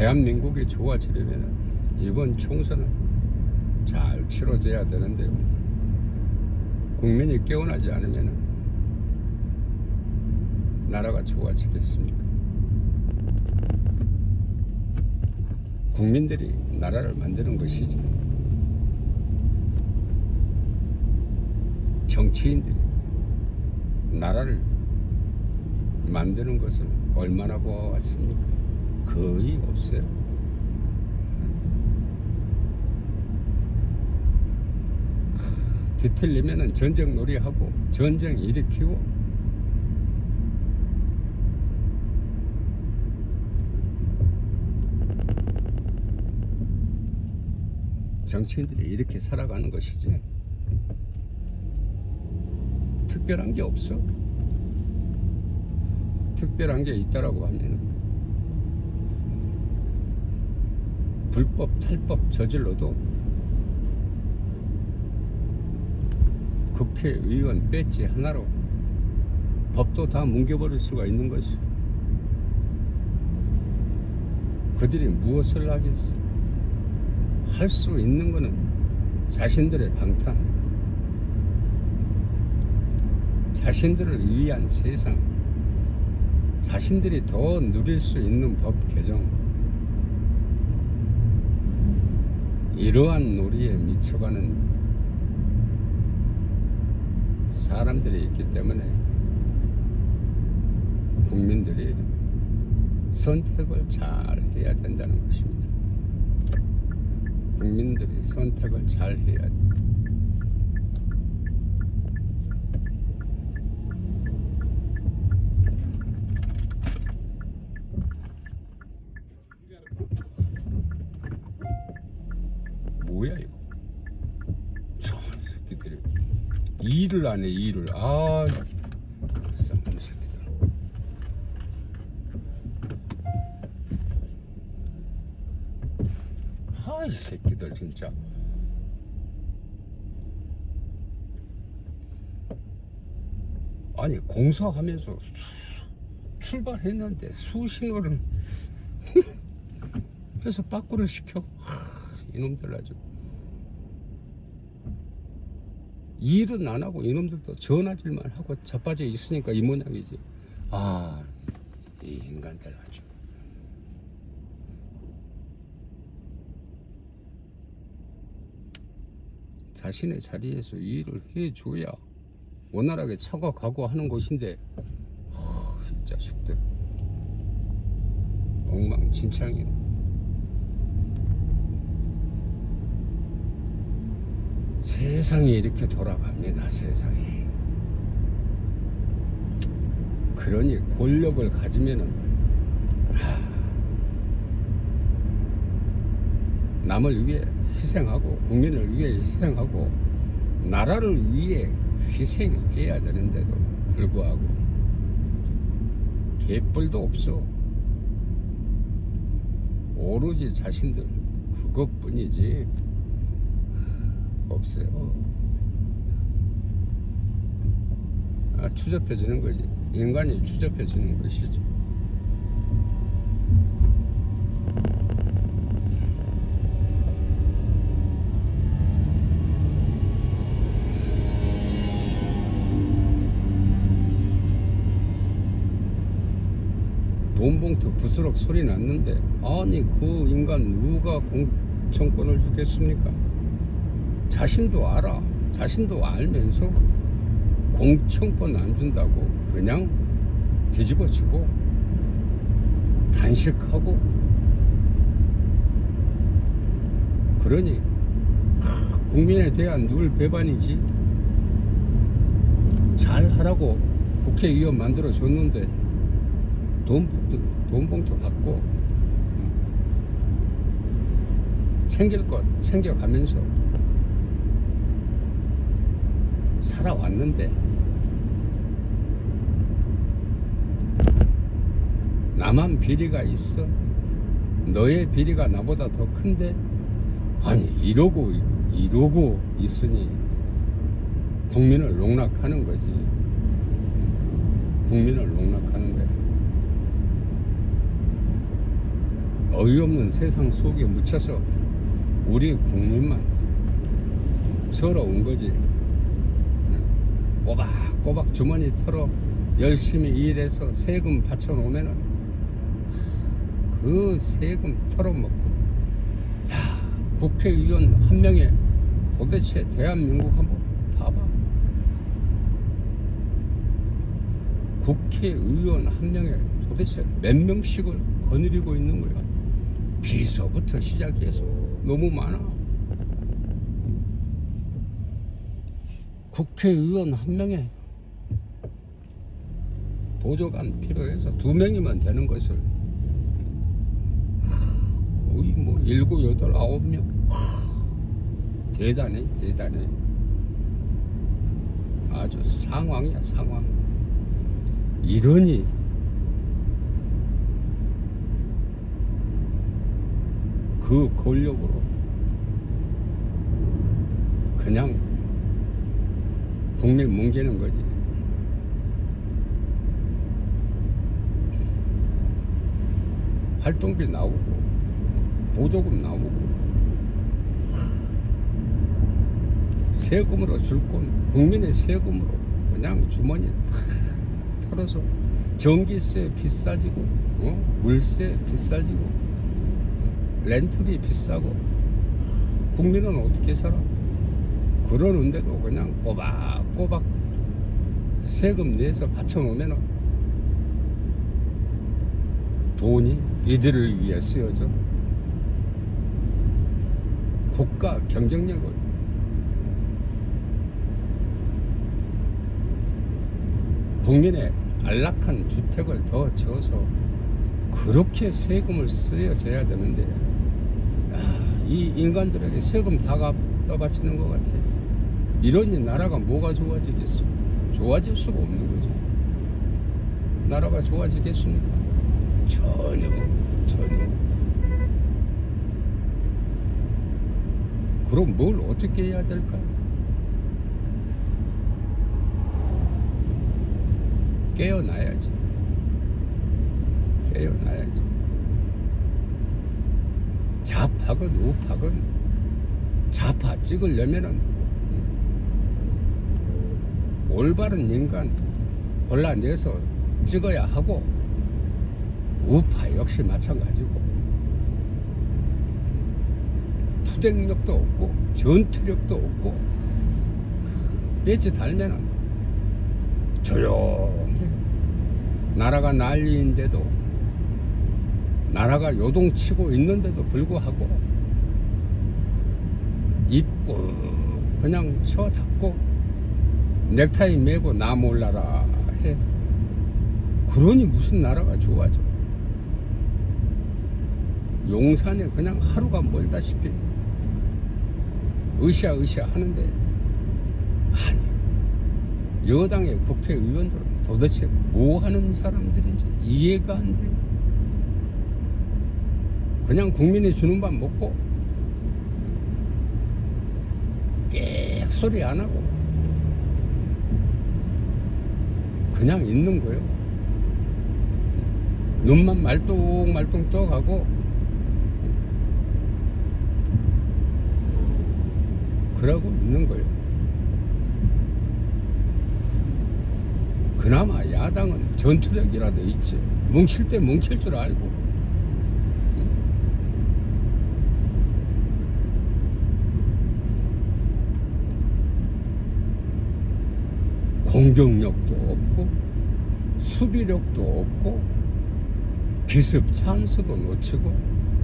대한민국이 좋아지려면 이번 총선은 잘 치러져야 되는데요. 국민이 깨어나지 않으면 나라가 좋아지겠습니까? 국민들이 나라를 만드는 것이지 정치인들이 나라를 만드는 것을 얼마나 보아왔습니까? 거의 없어요. 뒤틀리면은 전쟁 놀이하고 전쟁 일으키고 정치인들이 이렇게 살아가는 것이지 특별한 게 없어. 특별한 게 있다라고 하면 불법 탈법 저질러도 국회의원 배지 하나로 법도 다 뭉개버릴 수가 있는 것이. 그들이 무엇을 하겠어? 할 수 있는 것은 자신들의 방탄, 자신들을 위한 세상, 자신들이 더 누릴 수 있는 법 개정, 이러한 놀이에 미쳐가는 사람들이 있기 때문에 국민들이 선택을 잘 해야 된다는 것입니다. 국민들이 선택을 잘 해야 돼. 뭐야 이거? 저 새끼들이 일을 안 해. 일을. 아, 쌍놈 새끼들. 아, 이 새끼들 진짜. 아니 공사하면서 출발했는데 수신호를 해서 빠꾸를 시켜. 이놈들 아주 일은 안 하고 이놈들도 전화질만 하고 자빠져 있으니까 이 모양이지. 아, 이 인간들 아주. 자신의 자리에서 일을 해줘야 원활하게 처가가고 하는 것인데, 이 자식들 엉망진창이야. 세상이 이렇게 돌아갑니다. 세상이. 그러니 권력을 가지면은 남을 위해 희생하고 국민을 위해 희생하고 나라를 위해 희생해야 되는데도 불구하고 개뿔도 없어. 오로지 자신들 그것뿐이지 없어요. 아, 추접해지는 거지. 인간이 추접해지는 것이지. 돈봉투 부스럭 소리 났는데, 아니 그 인간 누가 공천권을 주겠습니까? 자신도 알아. 자신도 알면서 공천권 안 준다고 그냥 뒤집어치고 단식하고. 그러니 국민에 대한 누를 배반이지. 잘하라고 국회의원 만들어 줬는데 돈봉투 받고 챙길 것 챙겨가면서 살아왔는데, 나만 비리가 있어? 너의 비리가 나보다 더 큰데? 아니 이러고 있으니 국민을 농락하는 거지. 국민을 농락하는 거야. 어이없는 세상 속에 묻혀서 우리 국민만 서러운 거지. 꼬박꼬박 주머니 털어 열심히 일해서 세금 바쳐놓으면은 그 세금 털어먹고, 야, 국회의원 한 명에 도대체 대한민국 한번 봐봐. 국회의원 한 명에 도대체 몇 명씩을 거느리고 있는 거야. 비서부터 시작해서 너무 많아. 국회의원 한 명에 보조관 필요해서 2명이면 되는 것을 거의 뭐 7, 8, 9명. 대단해, 대단해. 아주 상황이야, 상황. 이러니 그 권력으로 그냥 국민 뭉개는 거지. 활동비 나오고 보조금 나오고 세금으로 줄 건 국민의 세금으로 그냥 주머니에 탁 털어서 전기세 비싸지고 물세 비싸지고 렌트비 비싸고 국민은 어떻게 살아? 그러는데도 그냥 꼬박꼬박 세금 내서 바쳐놓으면 돈이 이들을 위해 쓰여져. 국가 경쟁력을 국민의 안락한 주택을 더 지어서 그렇게 세금을 쓰여져야 되는데, 이 인간들에게 세금 다 떠바치는 것 같아. 이러니 나라가 뭐가 좋아지겠어? 좋아질 수가 없는 거지. 나라가 좋아지겠습니까? 전혀. 그럼 뭘 어떻게 해야 될까? 깨어나야지. 좌파건 우파건 좌파 찍으려면은 올바른 인간 골라내서 찍어야 하고, 우파 역시 마찬가지고, 투쟁력도 없고 전투력도 없고 배지 달면은 조용해. 나라가 난리인데도, 나라가 요동치고 있는데도 불구하고 입고 그냥 쳐닫고 넥타이 메고 나 몰라라 해. 그러니 무슨 나라가 좋아져? 용산에 그냥 하루가 멀다시피 으쌰으쌰 하는데, 아니, 여당의 국회의원들은 도대체 뭐 하는 사람들인지 이해가 안 돼. 그냥 국민이 주는 밥 먹고 꽥소리 안 하고 그냥 있는 거예요. 눈만 말똥말똥 떠가고 그러고 있는 거예요. 그나마 야당은 전투력이라도 있지. 뭉칠 때 뭉칠 줄 알고. 공격력도 없고 수비력도 없고 기습 찬스도 놓치고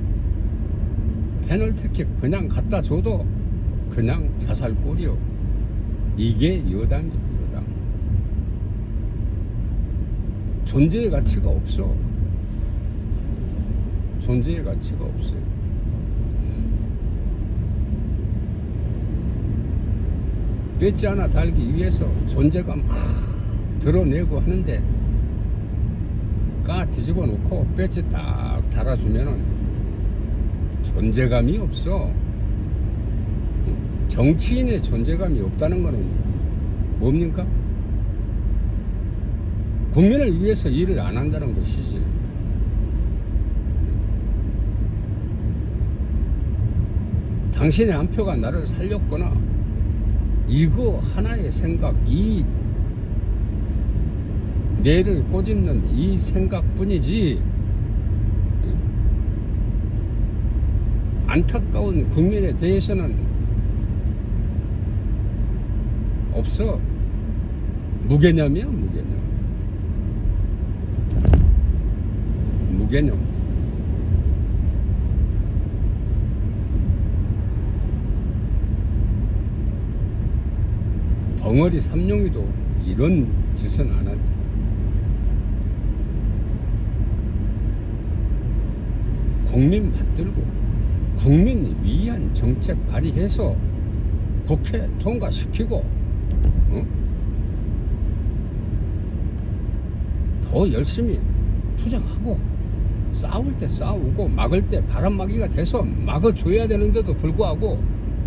페널티킥 그냥 갖다 줘도 그냥 자살골이요. 이게 여당이에요. 여당. 존재의 가치가 없어. 존재의 가치가 없어요. 배지 하나 달기 위해서 존재감 드러내고 하는데, 까 뒤집어 놓고 배지 딱 달아주면은 존재감이 없어. 정치인의 존재감이 없다는 거는 뭡니까? 국민을 위해서 일을 안 한다는 것이지. 당신의 한 표가 나를 살렸거나 이거 하나의 생각, 이 뇌를 꼬집는 이 생각뿐이지 안타까운 국민에 대해서는 없어. 무개념이야, 무개념. 무개념. 벙어리 삼룡이도 이런 짓은 안 하지. 국민 받들고 국민 위한 정책 발의해서 국회 통과시키고 더 열심히 투쟁하고 싸울 때 싸우고 막을 때 바람막이가 돼서 막아줘야 되는데도 불구하고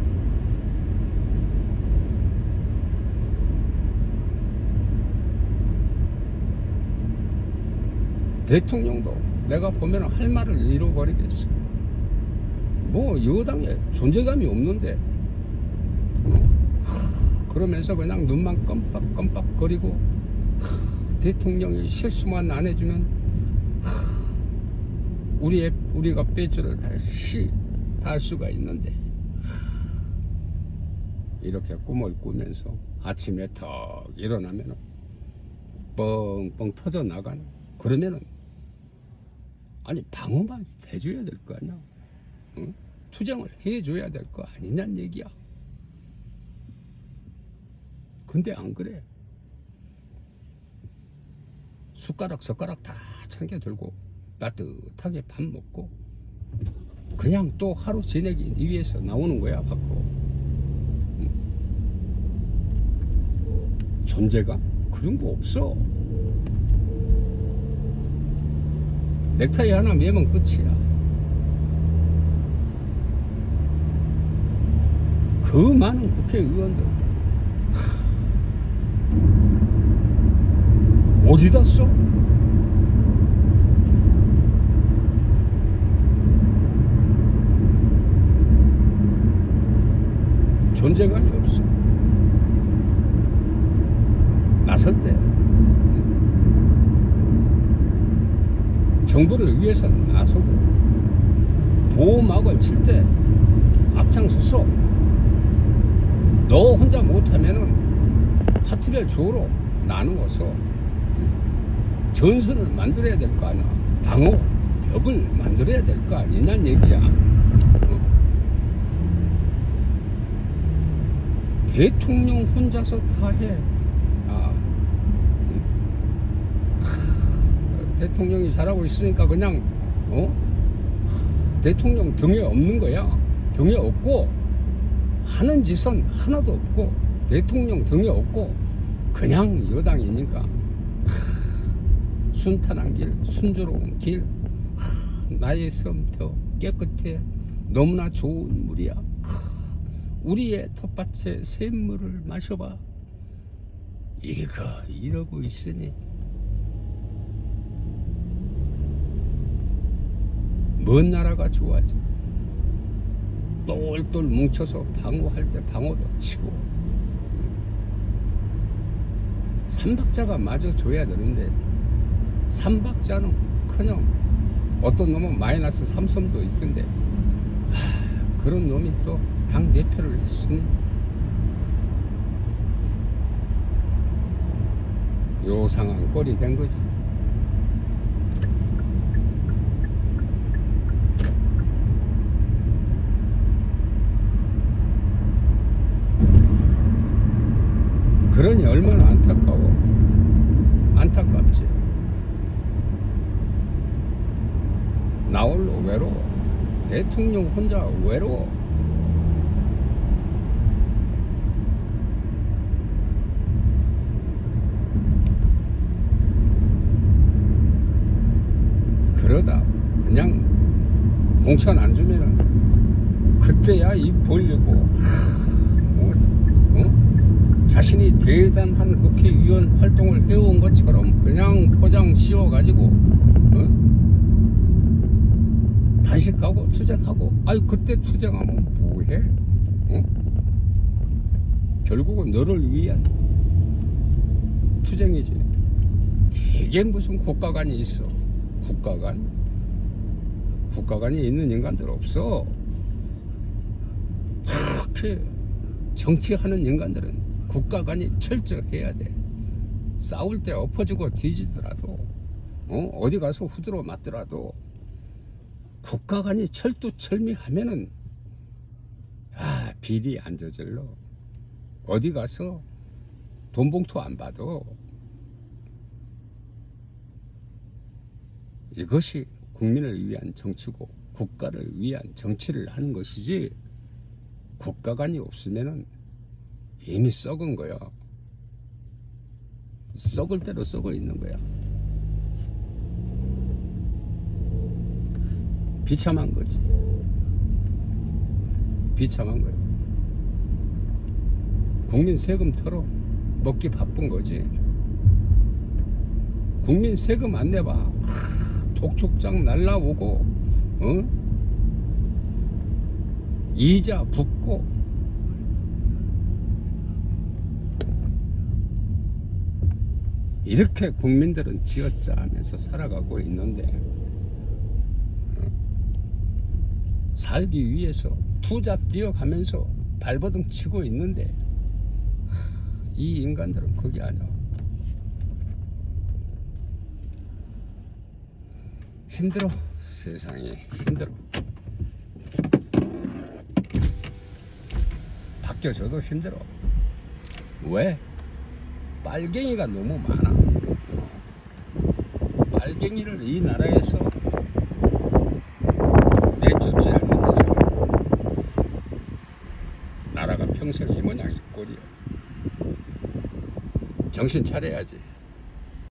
대통령도 내가 보면 할 말을 잃어버리겠어. 뭐 여당에 존재감이 없는데 그러면서 그냥 눈만 껌빡껌빡 거리고 대통령이 실수만 안 해주면 우리가 배주를 다시 다 할 수가 있는데 이렇게 꿈을 꾸면서 아침에 턱 일어나면 뻥뻥 터져 나가는, 그러면은 아니 방어막이 돼줘야 될 거 아니야. 응? 투쟁을 해줘야 될 거 아니냐는 얘기야. 근데 안 그래. 숟가락 젓가락 다 챙겨 들고 따뜻하게 밥 먹고 그냥 또 하루 지내기 위해서 나오는 거야 밖으로. 응? 존재감? 그런 거 없어. 넥타이 하나 매면 끝이야. 그 많은 국회의원들 어디다 써? 존재감이 없어. 나설 때 정부를 위해서 나서고 보호막을 칠 때 앞장서서 너 혼자 못하면은 파트별 조로 나누어서 전선을 만들어야 될 거 아니야. 방어벽을 만들어야 될 거 아니냐는 얘기야. 대통령 혼자서 다 해. 대통령이 잘하고 있으니까 그냥 대통령 등에 없는 거야. 등에 없고 하는 짓은 하나도 없고 대통령 등에 없고 그냥 여당이니까 순탄한 길, 순조로운 길, 나의 섬 더 깨끗해, 너무나 좋은 물이야. 우리의 텃밭의 샘물을 마셔봐. 이러고 있으니 먼 나라가 좋아지. 똘똘 뭉쳐서 방어할 때 방어도 치고 삼박자가 마저 줘야 되는데 삼박자는 그냥 어떤 놈은 마이너스 3섬도 있던데 그런 놈이 또 당 대표를 했으니 요 상황 꼴이 된 거지. 그러니 얼마나 안타까워. 안타깝지. 나 홀로 외로워. 대통령 혼자 외로워. 그러다 그냥 공천 안 주면은 그때야 입 벌리고 자신이 대단한 국회의원 활동을 해온 것처럼 그냥 포장 씌워가지고 단식하고 투쟁하고. 아유 그때 투쟁하면 뭐해? 어? 결국은 너를 위한 투쟁이지. 이게 무슨 국가관이 있어? 국가관이 있는 인간들 없어. 그렇게 정치하는 인간들은 국가관이 철저해야 돼. 싸울 때 엎어지고 뒤지더라도 어디 가서 후드로 맞더라도 국가관이 철두철미하면은 비리 안 저질러. 어디 가서 돈 봉투 안 받아. 이것이 국민을 위한 정치고 국가를 위한 정치를 하는 것이지, 국가관이 없으면은 이미 썩은 거야. 썩을 대로 썩어 있는 거야. 비참한 거지. 비참한 거야. 국민 세금 털어 먹기 바쁜 거지. 국민 세금 안 내봐. 독촉장 날라오고 이자 붙고. 이렇게 국민들은 쥐어짜면서 살아가고 있는데 살기 위해서 투자 뛰어가면서 발버둥 치고 있는데 이 인간들은 그게 아니야. 힘들어. 세상이 힘들어. 바뀌어져도 힘들어. 왜? 빨갱이가 너무 많아. 빨갱이를 이 나라에서 내쫓지 않는 이상 나라가 평생 이 모양 이 꼴이야. 정신 차려야지.